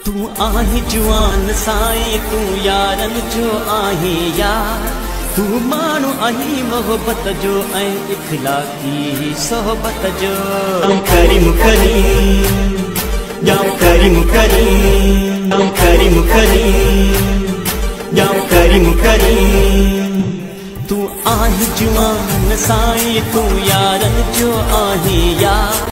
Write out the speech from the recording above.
तू आही जुआन साईं, तू यारन जो आहे यार। तू माण्हू आही मोहब्बत जो ऐं इखलाकी सोहबत जो। करीम करीम या करीम करीम, करीम करीम या करीम करीम। तू आही जुआन साईं, तू यारन जो आहे यार।